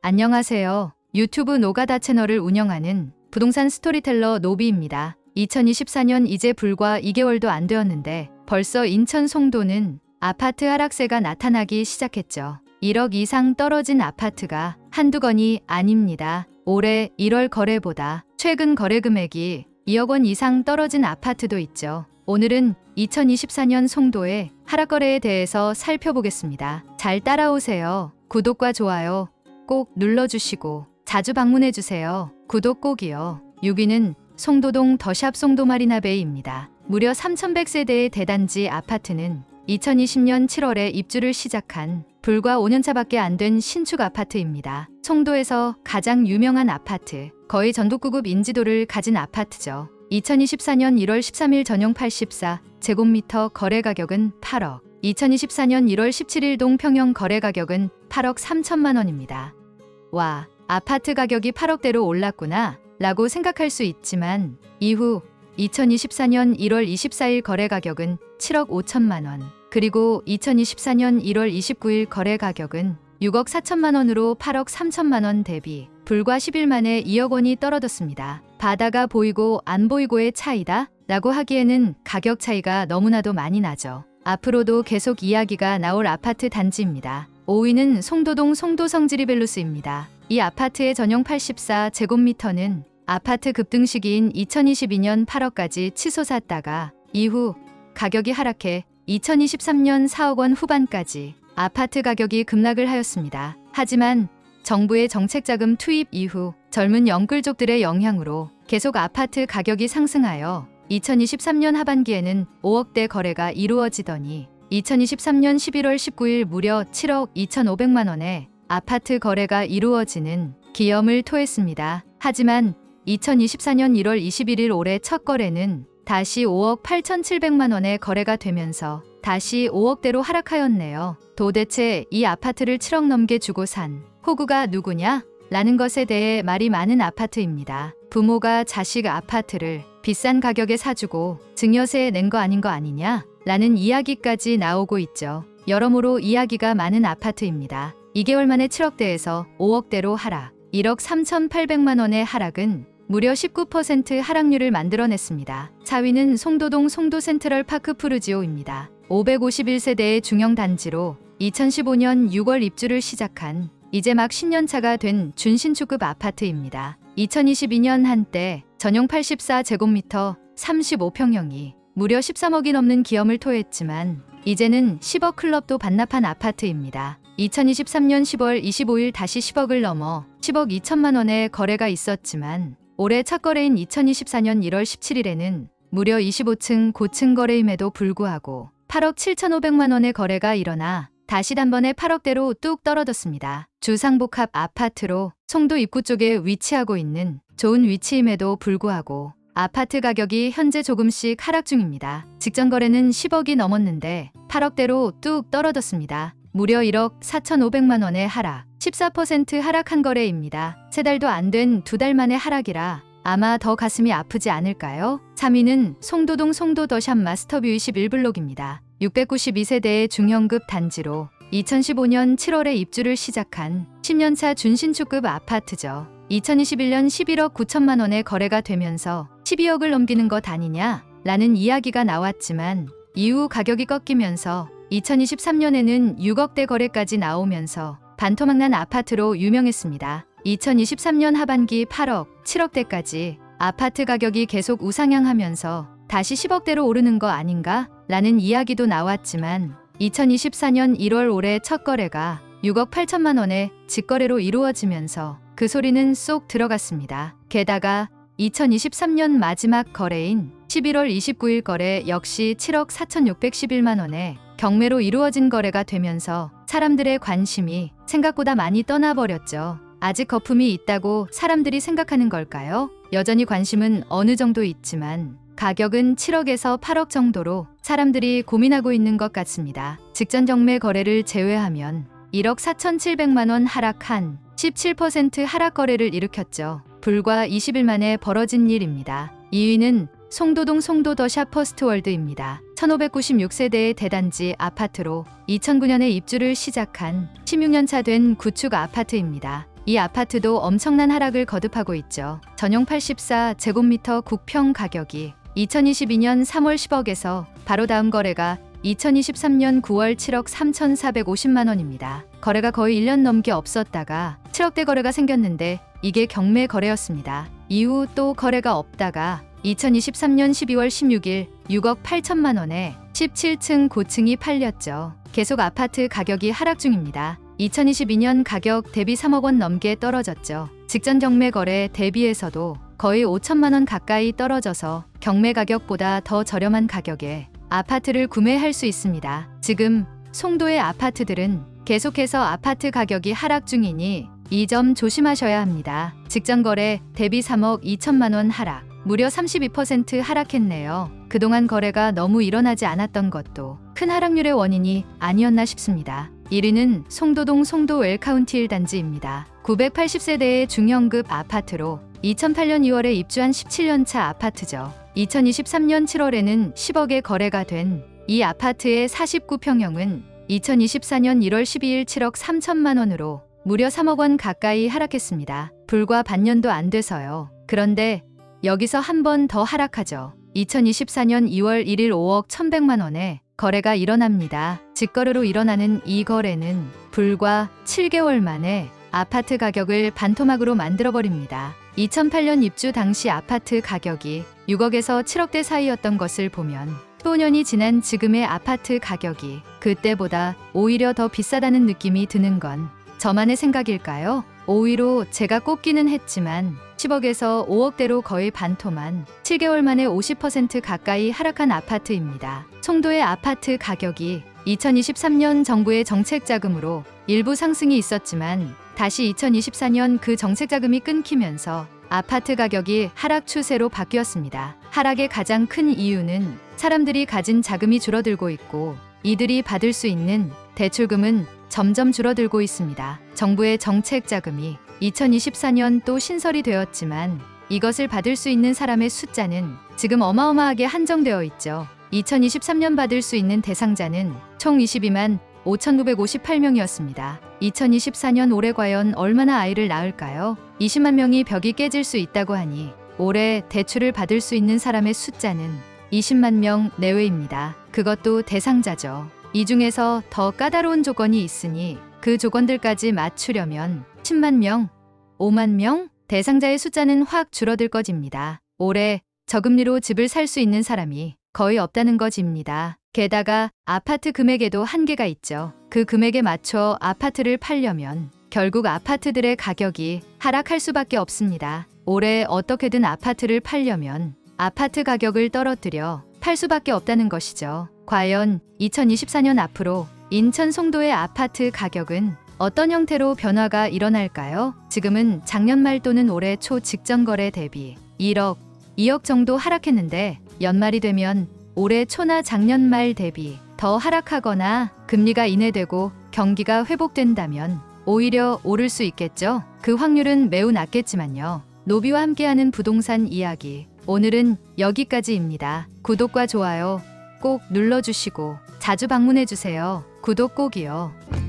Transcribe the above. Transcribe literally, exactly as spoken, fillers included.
안녕하세요. 유튜브 노가다 채널을 운영하는 부동산 스토리텔러 노비입니다. 이천이십사 년 이제 불과 이 개월도 안 되었는데 벌써 인천 송도는 아파트 하락세가 나타나기 시작했죠. 일억 이상 떨어진 아파트가 한두 건이 아닙니다. 올해 일월 거래보다 최근 거래 금액이 이억 원 이상 떨어진 아파트도 있죠. 오늘은 이천이십사 년 송도의 하락거래에 대해서 살펴보겠습니다. 잘 따라오세요. 구독과 좋아요 꼭 눌러주시고 자주 방문해주세요. 구독 꼭이요. 육 위는 송도동 더샵 송도 마리나베이입니다. 무려 삼천백 세대의 대단지 아파트는 이천이십 년 칠월에 입주를 시작한 불과 오 년 차밖에 안 된 신축 아파트입니다. 송도에서 가장 유명한 아파트, 거의 전국구급 인지도를 가진 아파트죠. 이천이십사 년 일월 십삼일 전용 팔십사 제곱미터 거래 가격은 팔억, 이천이십사 년 일월 십칠일 동 평형 거래 가격은 팔억 삼천만 원입니다. 와, 아파트 가격이 팔억대로 올랐구나 라고 생각할 수 있지만 이후 이천이십사 년 일월 이십사일 거래 가격은 칠억 오천만 원, 그리고 이천이십사 년 일월 이십구일 거래 가격은 육억 사천만 원으로 팔억 삼천만 원 대비 불과 십 일 만에 이억 원이 떨어졌습니다. 바다가 보이고 안 보이고의 차이다 라고 하기에는 가격 차이가 너무나도 많이 나죠. 앞으로도 계속 이야기가 나올 아파트 단지입니다. 오 위는 송도동 송도 성지리벨루스입니다. 이 아파트의 전용 팔십사 제곱미터는 아파트 급등 시기인 이천이십이 년 팔억까지 치솟았다가 이후 가격이 하락해 이천이십삼 년 사억 원 후반까지 아파트 가격이 급락을 하였습니다. 하지만 정부의 정책자금 투입 이후 젊은 영끌족들의 영향으로 계속 아파트 가격이 상승하여 이천이십삼 년 하반기에는 오억대 거래가 이루어지더니 이천이십삼 년 십일월 십구일 무려 칠억 이천오백만 원의 아파트 거래가 이루어지는 기염을 토했습니다. 하지만 이천이십사 년 일월 이십일일 올해 첫 거래는 다시 오억 팔천칠백만 원의 거래가 되면서 다시 오억대로 하락하였네요. 도대체 이 아파트를 칠억 넘게 주고 산 호구가 누구냐? 라는 것에 대해 말이 많은 아파트입니다. 부모가 자식 아파트를 비싼 가격에 사주고 증여세 낸 거 아닌 거 아니냐? 라는 이야기까지 나오고 있죠. 여러모로 이야기가 많은 아파트입니다. 이 개월 만에 칠억대에서 오억대로 하락, 일억 삼천팔백만 원의 하락은 무려 십구 퍼센트 하락률을 만들어냈습니다. 사 위는 송도동 송도 센트럴 파크 푸르지오입니다. 오백오십일 세대의 중형 단지로 이천십오 년 유월 입주를 시작한 이제 막 십 년 차가 된 준신축급 아파트입니다. 이천이십이 년 한때 전용 팔십사 제곱미터 삼십오 평형이 무려 십삼억이 넘는 기염을 토했지만 이제는 십억 클럽도 반납한 아파트입니다. 이천이십삼 년 십월 이십오일 다시 십억을 넘어 십억 이천만 원의 거래가 있었지만 올해 첫 거래인 이천이십사 년 일월 십칠일에는 무려 이십오 층 고층 거래임에도 불구하고 팔억 칠천오백만 원의 거래가 일어나 다시 단번에 팔억대로 뚝 떨어졌습니다. 주상복합 아파트로 송도 입구 쪽에 위치하고 있는 좋은 위치임에도 불구하고 아파트 가격이 현재 조금씩 하락 중입니다. 직전 거래는 십억이 넘었는데 팔억대로 뚝 떨어졌습니다. 무려 일억 사천오백만 원의 하락, 십사 퍼센트 하락한 거래입니다. 세 달도 안 된 두 달 만의 하락이라 아마 더 가슴이 아프지 않을까요? 삼 위는 송도동 송도 더샵 마스터뷰 이십일 블록입니다. 육백구십이 세대의 중형급 단지로 이천십오 년 칠월에 입주를 시작한 십 년 차 준신축급 아파트죠. 이천이십일 년 십일억 구천만 원의 거래가 되면서 십이억을 넘기는 것 아니냐? 라는 이야기가 나왔지만 이후 가격이 꺾이면서 이천이십삼 년에는 육억대 거래까지 나오면서 반토막난 아파트로 유명했습니다. 이천이십삼 년 하반기 팔억, 칠억대까지 아파트 가격이 계속 우상향하면서 다시 십억대로 오르는 거 아닌가? 라는 이야기도 나왔지만 이천이십사 년 일월 올해 첫 거래가 육억 팔천만 원의 직거래로 이루어지면서 그 소리는 쏙 들어갔습니다. 게다가 이천이십삼 년 마지막 거래인 십일월 이십구일 거래 역시 칠억 사천육백십일만 원의 경매로 이루어진 거래가 되면서 사람들의 관심이 생각보다 많이 떠나버렸죠. 아직 거품이 있다고 사람들이 생각하는 걸까요? 여전히 관심은 어느 정도 있지만 가격은 칠억에서 팔억 정도로 사람들이 고민하고 있는 것 같습니다. 직전 경매 거래를 제외하면 일억 사천칠백만 원 하락한 십칠 퍼센트 하락 거래를 일으켰죠. 불과 이십 일 만에 벌어진 일입니다. 이 위는 송도동 송도 더샵 퍼스트월드입니다. 천오백구십육 세대의 대단지 아파트로 이천구 년에 입주를 시작한 십육 년 차 된 구축 아파트입니다. 이 아파트도 엄청난 하락을 거듭하고 있죠. 전용 팔십사 제곱미터 국평 가격이 이천이십이 년 삼월 십억에서 바로 다음 거래가 이천이십삼 년 구월 칠억 삼천사백오십만 원입니다. 거래가 거의 일 년 넘게 없었다가 칠억대 거래가 생겼는데 이게 경매 거래였습니다. 이후 또 거래가 없다가 이천이십삼 년 십이월 십육일 육억 팔천만 원에 십칠 층 고층이 팔렸죠. 계속 아파트 가격이 하락 중입니다. 이천이십이 년 가격 대비 삼억 원 넘게 떨어졌죠. 직전 경매 거래 대비해서도 거의 오천만 원 가까이 떨어져서 경매 가격보다 더 저렴한 가격에 아파트를 구매할 수 있습니다. 지금 송도의 아파트들은 계속해서 아파트 가격이 하락 중이니 이 점 조심하셔야 합니다. 직전 거래 대비 삼억 이천만 원 하락, 무려 삼십이 퍼센트 하락했네요. 그동안 거래가 너무 일어나지 않았던 것도 큰 하락률의 원인이 아니었나 싶습니다. 일 위는 송도동 송도 웰카운티 일 단지입니다. 구백팔십 세대의 중형급 아파트로 이천팔 년 이월에 입주한 십칠 년 차 아파트죠. 이천이십삼 년 칠월에는 십억에 거래가 된 이 아파트의 사십구 평형은 이천이십사 년 일월 십이일 칠억 삼천만 원으로 무려 삼억 원 가까이 하락했습니다. 불과 반년도 안 돼서요. 그런데 여기서 한 번 더 하락하죠. 이천이십사 년 이월 일일 오억 천백만 원에 거래가 일어납니다. 직거래로 일어나는 이 거래는 불과 칠 개월 만에 아파트 가격을 반토막으로 만들어버립니다. 이천팔 년 입주 당시 아파트 가격이 육억에서 칠억대 사이였던 것을 보면 십오 년이 지난 지금의 아파트 가격이 그때보다 오히려 더 비싸다는 느낌이 드는 건 저만의 생각일까요? 오 위로 제가 꼽기는 했지만 십억에서 오억대로 거의 반토만 칠 개월 만에 오십 퍼센트 가까이 하락한 아파트입니다. 송도의 아파트 가격이 이천이십삼 년 정부의 정책 자금으로 일부 상승이 있었지만 다시 이천이십사 년 그 정책 자금이 끊기면서 아파트 가격이 하락 추세로 바뀌었습니다. 하락의 가장 큰 이유는 사람들이 가진 자금이 줄어들고 있고 이들이 받을 수 있는 대출금은 점점 줄어들고 있습니다. 정부의 정책 자금이 이천이십사 년 또 신설이 되었지만 이것을 받을 수 있는 사람의 숫자는 지금 어마어마하게 한정되어 있죠. 이천이십삼 년 받을 수 있는 대상자는 총 이십이만 오천구백오십팔 명이었습니다. 이천이십사 년 올해 과연 얼마나 아이를 낳을까요? 이십만 명이 벽이 깨질 수 있다고 하니 올해 대출을 받을 수 있는 사람의 숫자는 이십만 명 내외입니다. 그것도 대상자죠. 이 중에서 더 까다로운 조건이 있으니 그 조건들까지 맞추려면 십만 명, 오만 명? 대상자의 숫자는 확 줄어들 것입니다. 올해 저금리로 집을 살 수 있는 사람이 거의 없다는 것입니다. 게다가 아파트 금액에도 한계가 있죠. 그 금액에 맞춰 아파트를 팔려면 결국 아파트들의 가격이 하락할 수밖에 없습니다. 올해 어떻게든 아파트를 팔려면 아파트 가격을 떨어뜨려 팔 수밖에 없다는 것이죠. 과연 이천이십사 년 앞으로 인천 송도의 아파트 가격은 어떤 형태로 변화가 일어날까요? 지금은 작년 말 또는 올해 초 직전 거래 대비 일억, 이억 정도 하락했는데 연말이 되면 올해 초나 작년 말 대비 더 하락하거나 금리가 인하되고 경기가 회복된다면 오히려 오를 수 있겠죠. 그 확률은 매우 낮겠지만요. 노비와 함께하는 부동산 이야기, 오늘은 여기까지입니다. 구독과 좋아요 꼭 눌러주시고 자주 방문해주세요. 구독 꼭이요.